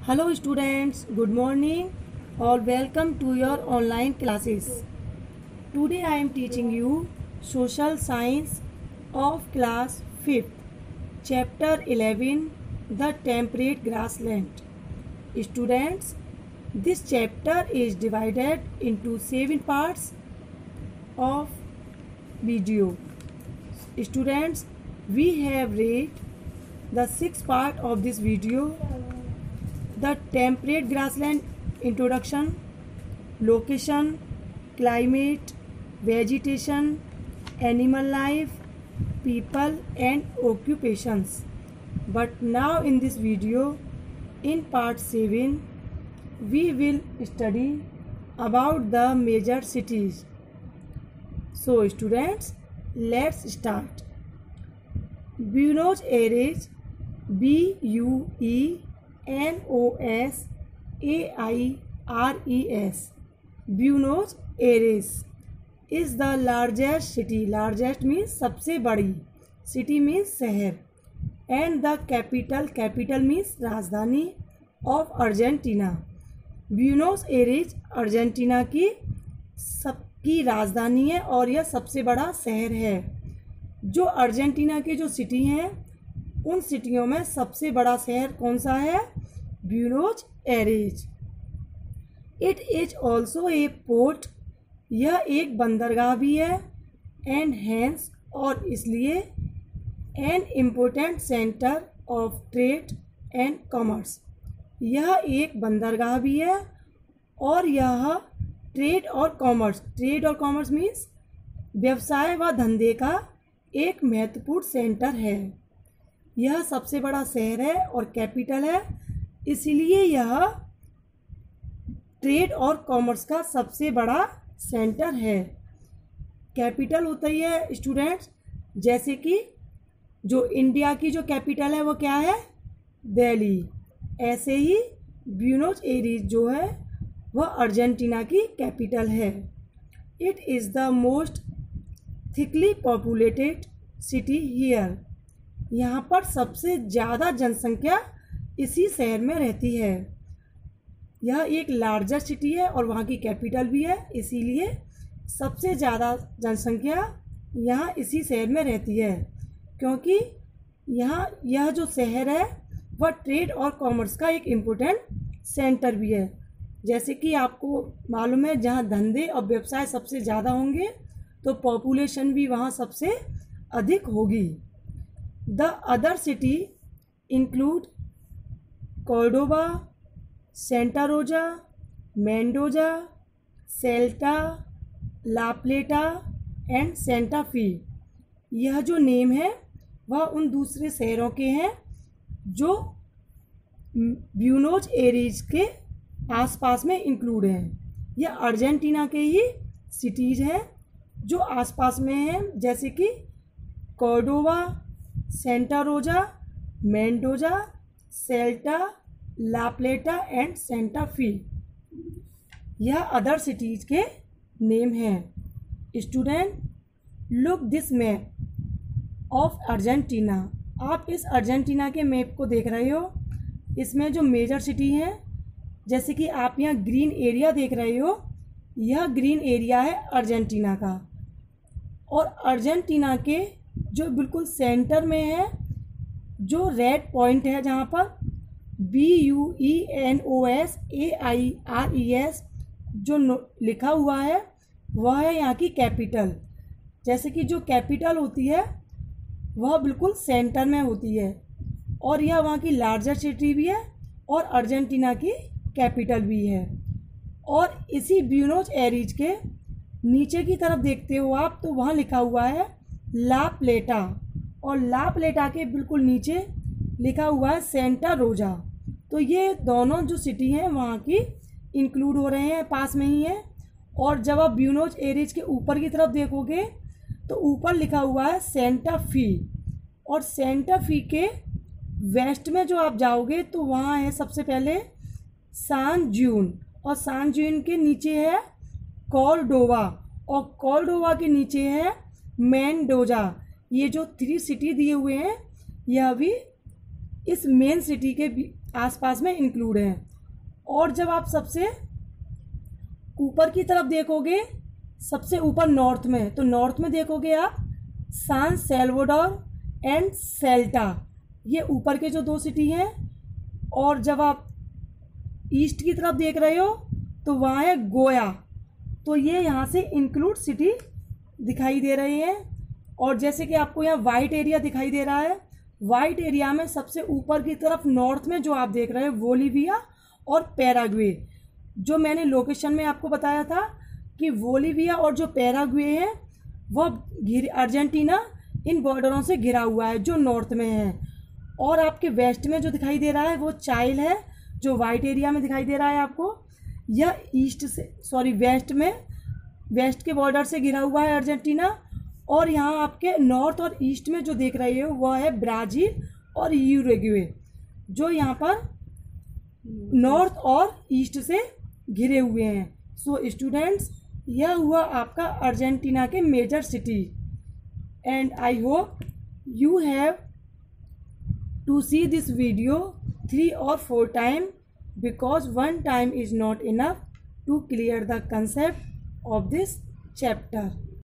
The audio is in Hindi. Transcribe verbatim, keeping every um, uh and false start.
Hello students, good morning or welcome to your online classes. Today I am teaching you Social Science of class fifth, chapter eleven, The Temperate Grassland. Students, this chapter is divided into seven parts of video. Students, we have read the sixth part of this video, the temperate grassland introduction, location, climate, vegetation, animal life, people and occupations. But now in this video, in part seven, we will study about the major cities. So students, let's start. Buenos Aires, B U E N O S A I R E S, Buenos Aires is the largest city. Largest means सबसे बड़ी, city means शहर, and the capital, capital means राजधानी of Argentina. Buenos Aires Argentina की सबकी राजधानी है और यह सबसे बड़ा शहर है. जो अर्जेंटीना के जो सिटी हैं उन सिटियों में सबसे बड़ा शहर कौन सा है? Buenos Aires. It is also a port, यह एक बंदरगाह भी है, एंड हैंस और इसलिए an important centre of trade and commerce, यह एक बंदरगाह भी है और यह ट्रेड और कॉमर्स, ट्रेड और कॉमर्स मीन्स व्यवसाय व धंधे का एक महत्वपूर्ण सेंटर है. यह सबसे बड़ा शहर है और कैपिटल है, इसलिए यह ट्रेड और कॉमर्स का सबसे बड़ा सेंटर है. कैपिटल होता ही है स्टूडेंट्स, जैसे कि जो इंडिया की जो कैपिटल है वो क्या है? दिल्ली. ऐसे ही ब्यूनोस एरिज जो है वह अर्जेंटीना की कैपिटल है. It is the most thickly populated city here, यहाँ पर सबसे ज़्यादा जनसंख्या इसी शहर में रहती है. यह एक लार्जर सिटी है और वहाँ की कैपिटल भी है, इसीलिए सबसे ज़्यादा जनसंख्या यहाँ इसी शहर में रहती है, क्योंकि यहाँ यह जो शहर है वह ट्रेड और कॉमर्स का एक इम्पोर्टेंट सेंटर भी है. जैसे कि आपको मालूम है, जहाँ धंधे और व्यवसाय सबसे ज़्यादा होंगे तो पॉपुलेशन भी वहाँ सबसे अधिक होगी. The other city include Cordoba, Santa Rosa, Mendoza, Salta, La Plata and Santa Fe. यह जो नेम है वह उन दूसरे शहरों के हैं जो ब्यूनोस एरिज के आसपास में इंक्लूड हैं. यह अर्जेंटीना के ही सिटीज़ हैं जो आसपास में हैं, जैसे कि Cordoba, Santa Rosa, Mendoza, Salta, La Plata and Santa Fe. यह अदर सिटीज़ के नेम हैं. Student, look this map of Argentina. आप इस अर्जेंटीना के मैप को देख रहे हो. इसमें जो मेजर सिटी हैं, जैसे कि आप यहाँ ग्रीन एरिया देख रहे हो, यह ग्रीन एरिया है अर्जेंटीना का. और अर्जेंटीना के जो बिल्कुल सेंटर में है, जो रेड पॉइंट है जहाँ पर B U E N O S A I R E S जो लिखा हुआ है, वह है यहाँ की कैपिटल. जैसे कि जो कैपिटल होती है वह बिल्कुल सेंटर में होती है और यह वहाँ की लार्जर सिटी भी है और अर्जेंटीना की कैपिटल भी है. और इसी ब्यूनोस एरिज के नीचे की तरफ देखते हो आप तो वहाँ लिखा हुआ है ला प्लेटा, और ला प्लेटा के बिल्कुल नीचे लिखा हुआ है सेंटा रोजा. तो ये दोनों जो सिटी हैं वहाँ की इंक्लूड हो रहे हैं, पास में ही है. और जब आप ब्यूनोस एरिज के ऊपर की तरफ देखोगे तो ऊपर लिखा हुआ है सेंटा फी, और सेंटा फी के वेस्ट में जो आप जाओगे तो वहाँ है सबसे पहले सान जून, और सान जून के नीचे है कॉर्डोबा, और कॉर्डोबा के नीचे है मेंडोजा. ये जो थ्री सिटी दिए हुए हैं यह भी इस मेन सिटी के आसपास में इंक्लूड हैं। और जब आप सबसे ऊपर की तरफ देखोगे, सबसे ऊपर नॉर्थ में, तो नॉर्थ में देखोगे आप सान सैल्वाडोर एंड सेल्टा, ये ऊपर के जो दो सिटी हैं। और जब आप ईस्ट की तरफ देख रहे हो तो वहाँ है गोया, तो ये यहाँ से इंक्लूड सिटी दिखाई दे रही है। और जैसे कि आपको यहाँ वाइट एरिया दिखाई दे रहा है, वाइट एरिया में सबसे ऊपर की तरफ नॉर्थ में जो आप देख रहे हैं बोलीविया और पैराग्वे, जो मैंने लोकेशन में आपको बताया था कि बोलीविया और जो पैराग्वे है वह घिर अर्जेंटीना इन बॉर्डरों से घिरा हुआ है जो नॉर्थ में है। और आपके वेस्ट में जो दिखाई दे रहा है वो चाइल है, जो वाइट एरिया में दिखाई दे रहा है आपको। यह ईस्ट से सॉरी वेस्ट में, वेस्ट के बॉर्डर से घिरा हुआ है अर्जेंटीना। और यहाँ आपके नॉर्थ और ईस्ट में जो देख रहे हो वह है ब्राज़ील और यूरुग्वे, जो यहाँ पर नॉर्थ और ईस्ट से घिरे हुए हैं। सो स्टूडेंट्स, यह हुआ आपका अर्जेंटीना के major city. And I hope you have to see this video three और four time, because one time is not enough to clear the concept of this chapter.